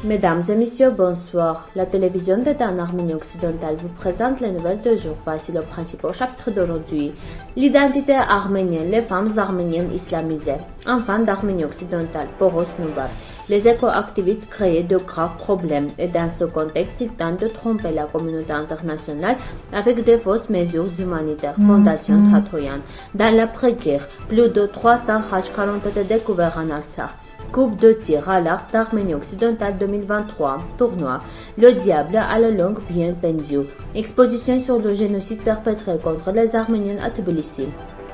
Mesdames et messieurs, bonsoir. La télévision d'État en Arménie occidentale vous présente les nouvelles de jour. Voici le principal chapitre d'aujourd'hui. L'identité arménienne, les femmes arméniennes islamisées. Enfants d'Arménie occidentale, Poros Noubar. Les éco-activistes créent de graves problèmes et dans ce contexte, ils tentent de tromper la communauté internationale avec des fausses mesures humanitaires. Fondation Tatoyan. Dans l'après-guerre, plus de 300 Khachkars ont été découverts en Artsakh. Coupe de tir à l'arc d'Arménie occidentale 2023, tournoi. Le diable à la langue bien pendue. Exposition sur le génocide perpétré contre les Arméniens à Tbilissi.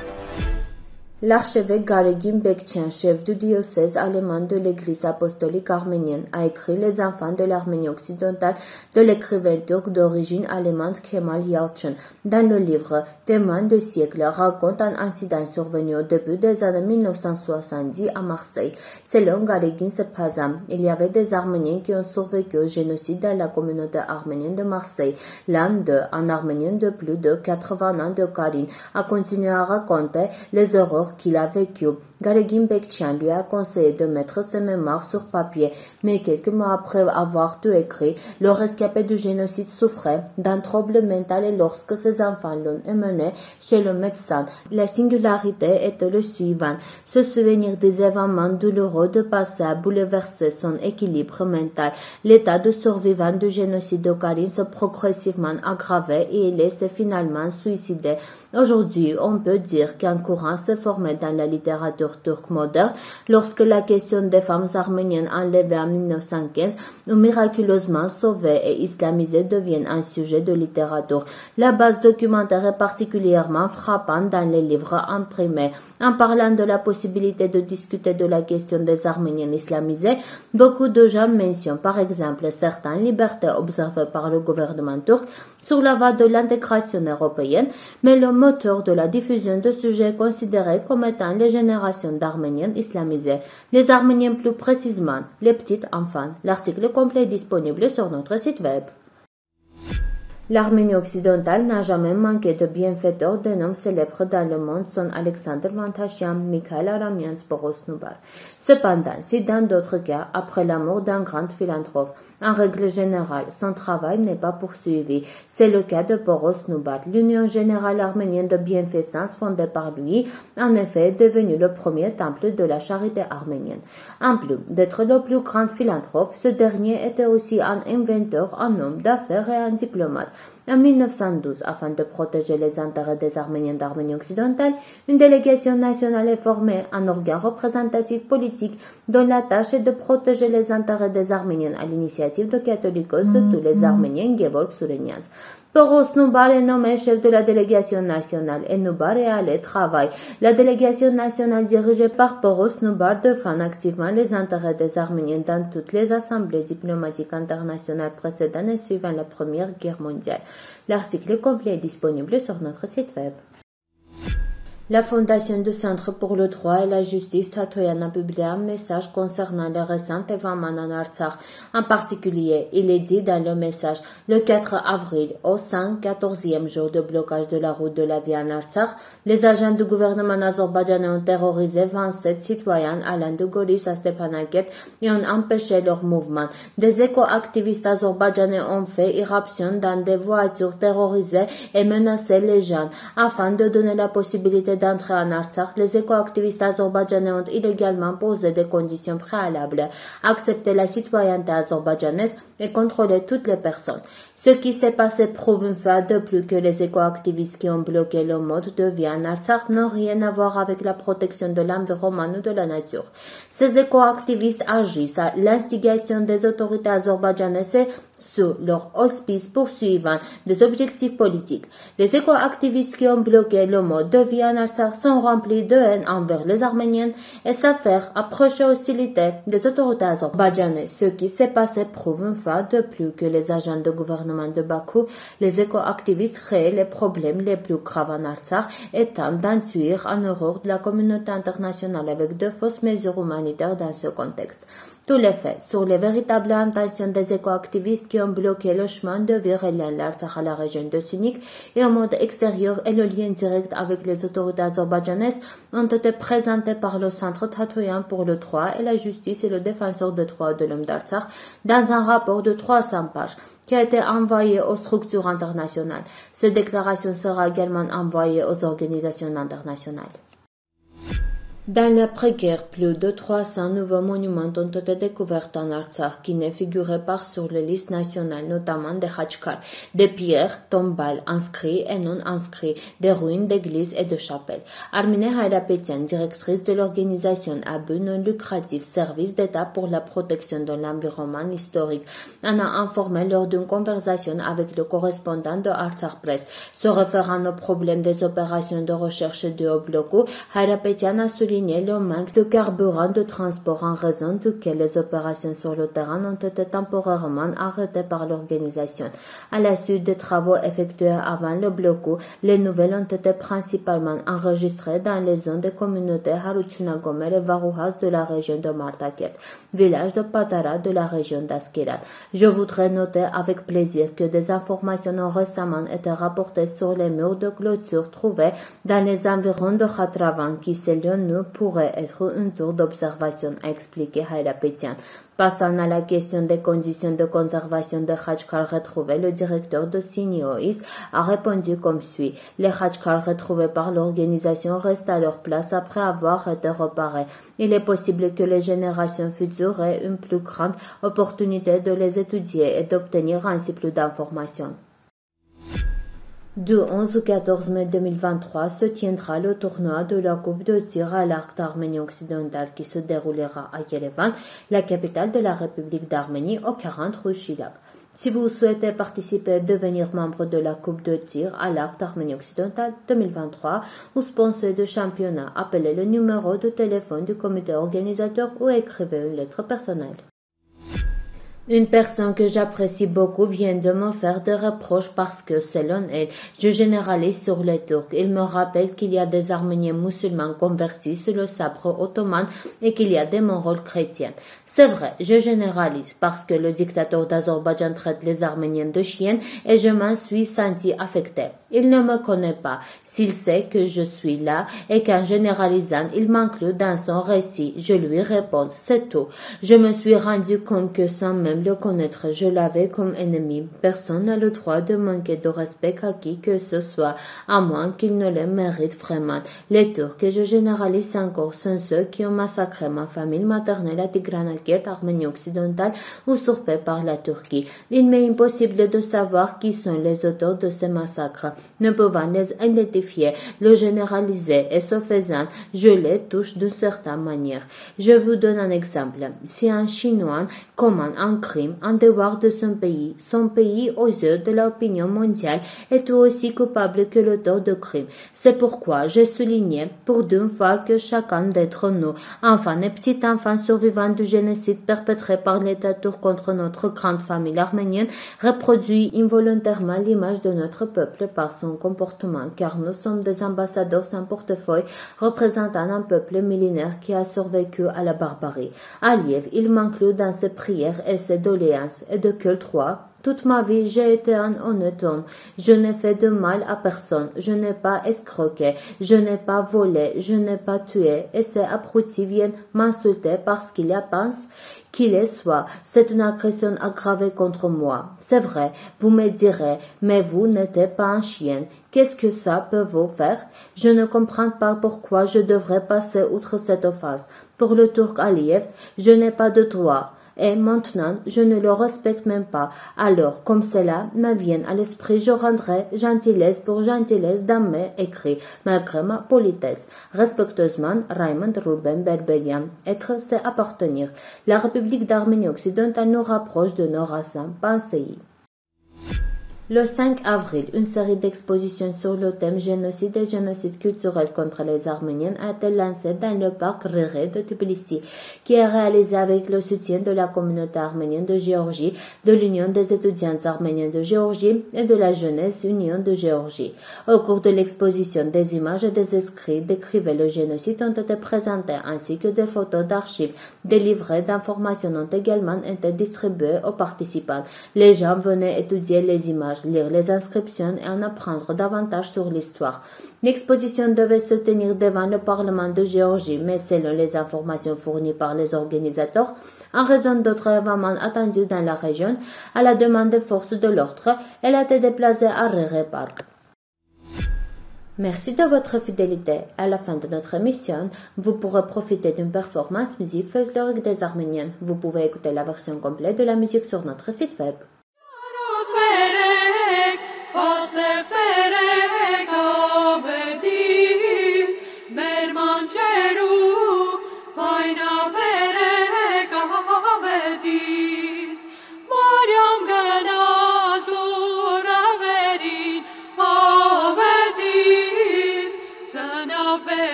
L'archevêque Garegin Bektian, chef du diocèse allemand de l'Église apostolique arménienne, a écrit Les enfants de l'Arménie occidentale de l'écrivain turc d'origine allemande Kemal Yalçın. Dans le livre Témoin de siècle, raconte un incident survenu au début des années 1970 à Marseille. Selon Garegin Sepazam, il y avait des Arméniens qui ont survécu au génocide dans la communauté arménienne de Marseille. L'un d'eux, un Arménien de plus de 80 ans de Karine, a continué à raconter les horreurs qu'il a vécu. Garegin Bektian lui a conseillé de mettre ses mémoires sur papier, mais quelques mois après avoir tout écrit, le rescapé du génocide souffrait d'un trouble mental et lorsque ses enfants l'ont emmené chez le médecin. La singularité était le suivant. Se souvenir des événements douloureux de passé a bouleversé son équilibre mental. L'état de survivant du génocide de Karine s'est progressivement aggravé et il s'est finalement suicidé. Aujourd'hui, on peut dire qu'un courant s'est formé dans la littérature turque moderne lorsque la question des femmes arméniennes enlevées en 1915 ou miraculeusement sauvées et islamisées devient un sujet de littérature. La base documentaire est particulièrement frappante dans les livres imprimés. En parlant de la possibilité de discuter de la question des Arméniens islamisés, beaucoup de gens mentionnent par exemple certaines libertés observées par le gouvernement turc sur la voie de l'intégration européenne, mais le moteur de la diffusion de sujets est considéré comme étant les générations d'Arméniens islamisés, les Arméniens plus précisément, les petits enfants. L'article complet est disponible sur notre site web. L'Arménie occidentale n'a jamais manqué de bienfaiteurs de noms célèbres dans le monde sont Alexander Mantasyan, Mikhail Aramian, Poros Noubar. Cependant, si dans d'autres cas, après la mort d'un grand philanthrope, en règle générale, son travail n'est pas poursuivi, c'est le cas de Poros Noubar. L'Union générale arménienne de bienfaisance fondée par lui, en effet, est devenue le premier temple de la charité arménienne. En plus d'être le plus grand philanthrope, ce dernier était aussi un inventeur, un homme d'affaires et un diplomate. En 1912, afin de protéger les intérêts des Arméniens d'Arménie occidentale, une délégation nationale est formée, un organe représentatif politique dont la tâche est de protéger les intérêts des Arméniens à l'initiative de Catholicos de tous les Arméniens, Gevorg Surenians. Poros Noubar est nommé chef de la délégation nationale et Noubar est allé travailler. La délégation nationale dirigée par Poros Noubar défend activement les intérêts des Arméniens dans toutes les assemblées diplomatiques internationales précédentes et suivant la Première Guerre mondiale. L'article complet est disponible sur notre site web. La Fondation du Centre pour le droit et la justice Tatoyan a publié un message concernant les récents événements en Artsakh. En particulier, il est dit dans le message, le 4 avril, au 114e jour de blocage de la route de la vie en Artsakh, les agents du gouvernement azerbaïdjanais ont terrorisé 27 citoyens allant de Goris à Stepanakert et ont empêché leur mouvement. Des éco-activistes azerbaïdjanais ont fait irruption dans des voitures terrorisées et menacé les gens afin de donner la possibilité d'entrer en Artsakh. Les éco-activistes azerbaïdjanais ont illégalement posé des conditions préalables, accepté la citoyenneté azerbaïdjanaise et contrôler toutes les personnes. Ce qui s'est passé prouve une fois de plus que les éco-activistes qui ont bloqué le mode de vie en Artsakh n'ont rien à voir avec la protection de l'environnement ou de la nature. Ces éco-activistes agissent à l'instigation des autorités azerbaïdjanaises et sous leur auspice poursuivant des objectifs politiques. Les éco-activistes qui ont bloqué le mode de vie en Artsakh sont remplis de haine envers les Arméniens et s'affairent à approcher hostilité des autorités azerbaïdjanaises. Ce qui s'est passé prouve une fois de plus que les agents de gouvernement de Bakou, les éco-activistes créent les problèmes les plus graves en Artsakh et tentent d'induire en horreur de la communauté internationale avec de fausses mesures humanitaires dans ce contexte. Tous les faits sur les véritables intentions des éco-activistes qui ont bloqué le chemin de vie reliant l'Artsakh à la région de Syunik et en mode extérieur et le lien direct avec les autorités azerbaïdjanaises ont été présentés par le Centre Tatoyan pour le droit et la justice et le défenseur des droits de l'homme d'Artsakh dans un rapport de 300 pages qui a été envoyé aux structures internationales. Cette déclaration sera également envoyée aux organisations internationales. Dans l'après-guerre, plus de 300 nouveaux monuments ont été découverts en Artsakh qui ne figuraient pas sur les listes nationales, notamment des Khachkar, des pierres tombales inscrites et non inscrites, des ruines d'églises et de chapelles. Armine Hayrapetian, directrice de l'organisation à but non lucratif Service d'État pour la protection de l'environnement historique, en a informé lors d'une conversation avec le correspondant de Artsakh Press. Se référant au problème des opérations de recherche du Obloku, Hayrapetian a souligné le manque de carburant de transport en raison duquel les opérations sur le terrain ont été temporairement arrêtées par l'organisation. À la suite des travaux effectués avant le blocus, les nouvelles ont été principalement enregistrées dans les zones des communautés Haruchuna-Gomer et Varouhas de la région de Martaket, village de Patara de la région d'Askirat. Je voudrais noter avec plaisir que des informations ont récemment été rapportées sur les murs de clôture trouvés dans les environs de Khatravan qui, selon nous, pourrait être une tour d'observation, a expliqué Hayrapetian. Passant à la question des conditions de conservation des Khachkar retrouvés, le directeur de Siniois a répondu comme suit. Les Khachkar retrouvés par l'organisation restent à leur place après avoir été réparés. Il est possible que les générations futures aient une plus grande opportunité de les étudier et d'obtenir ainsi plus d'informations. Du 11 au 14 mai 2023 se tiendra le tournoi de la Coupe de tir à l'arc d'Arménie occidentale qui se déroulera à Yerevan, la capitale de la République d'Arménie, au 40 rue Chilak. Si vous souhaitez participer et devenir membre de la Coupe de tir à l'arc d'Arménie occidentale 2023 ou sponsor de championnat, appelez le numéro de téléphone du comité organisateur ou écrivez une lettre personnelle. Une personne que j'apprécie beaucoup vient de me faire des reproches parce que, selon elle, je généralise sur les Turcs. Il me rappelle qu'il y a des Arméniens musulmans convertis sur le sabre ottoman et qu'il y a des Mongols chrétiens. C'est vrai, je généralise parce que le dictateur d'Azerbaïdjan traite les Arméniens de chiens et je m'en suis senti affectée. Il ne me connaît pas. S'il sait que je suis là et qu'en généralisant, il m'inclut dans son récit, je lui réponds, c'est tout. Je me suis rendu compte que sans même le connaître, je l'avais comme ennemi. Personne n'a le droit de manquer de respect à qui que ce soit, à moins qu'il ne le mérite vraiment. Les Turcs, et je généralise encore, sont ceux qui ont massacré ma famille maternelle à Tigranakert, Arménie occidentale, usurpée par la Turquie. Il m'est impossible de savoir qui sont les auteurs de ces massacres. Ne pouvant les identifier, le généraliser et ce faisant, je les touche d'une certaine manière. Je vous donne un exemple. Si un Chinois commande un crime en dehors de son pays aux yeux de l'opinion mondiale est tout aussi coupable que l'auteur de crime. C'est pourquoi j'ai souligné pour d'une fois que chacun d'entre nous, enfants et petits-enfants survivants du génocide perpétré par l'État turc contre notre grande famille arménienne, reproduit involontairement l'image de notre peuple par son comportement, car nous sommes des ambassadeurs sans portefeuille représentant un peuple millénaire qui a survécu à la barbarie. Aliyev, il m'inclut dans ses prières et ses doléances, et de quel droit? Toute ma vie, j'ai été un honnête homme. Je n'ai fait de mal à personne. Je n'ai pas escroqué. Je n'ai pas volé. Je n'ai pas tué. Et ces abrutis viennent m'insulter parce qu'ils pensent qu'il est soit. C'est une agression aggravée contre moi. C'est vrai, vous me direz, mais vous n'êtes pas un chien. Qu'est-ce que ça peut vous faire? Je ne comprends pas pourquoi je devrais passer outre cette offense. Pour le Turc Aliyev, je n'ai pas de droit. Et maintenant, je ne le respecte même pas. Alors, comme cela me vient à l'esprit, je rendrai gentillesse pour gentillesse dans mes écrits, malgré ma politesse. Respectueusement, Raymond Ruben Berberian. Être, c'est appartenir. La République d'Arménie occidentale nous rapproche de nos racines. Pensez-y. Le 5 avril, une série d'expositions sur le thème génocide et génocide culturel contre les Arméniens a été lancée dans le parc Réré de Tbilissi, qui est réalisée avec le soutien de la communauté arménienne de Géorgie, de l'Union des étudiants arméniens de Géorgie et de la Jeunesse Union de Géorgie. Au cours de l'exposition, des images et des écrits décrivant le génocide ont été présentés, ainsi que des photos d'archives. Des livrets d'informations ont également été distribués aux participants. Les gens venaient étudier les images, lire les inscriptions et en apprendre davantage sur l'histoire. L'exposition devait se tenir devant le Parlement de Géorgie, mais selon les informations fournies par les organisateurs, en raison d'autres événements attendus dans la région, à la demande des forces de l'ordre, elle a été déplacée à Réré Park. Merci de votre fidélité. À la fin de notre émission, vous pourrez profiter d'une performance musique folklorique des Arméniens. Vous pouvez écouter la version complète de la musique sur notre site web.